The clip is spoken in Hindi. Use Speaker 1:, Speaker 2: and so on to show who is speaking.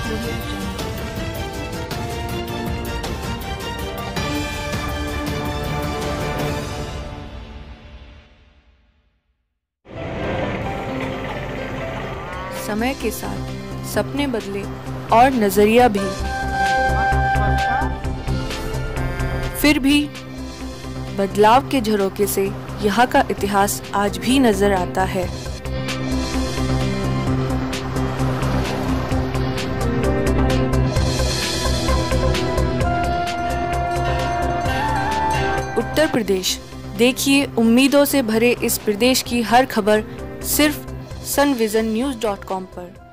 Speaker 1: समय के साथ सपने बदले और नजरिया भी, फिर भी बदलाव के झरोके से यहाँ का इतिहास आज भी नजर आता है। उत्तर प्रदेश, देखिए उम्मीदों से भरे इस प्रदेश की हर खबर सिर्फ sunvisionnews.com पर।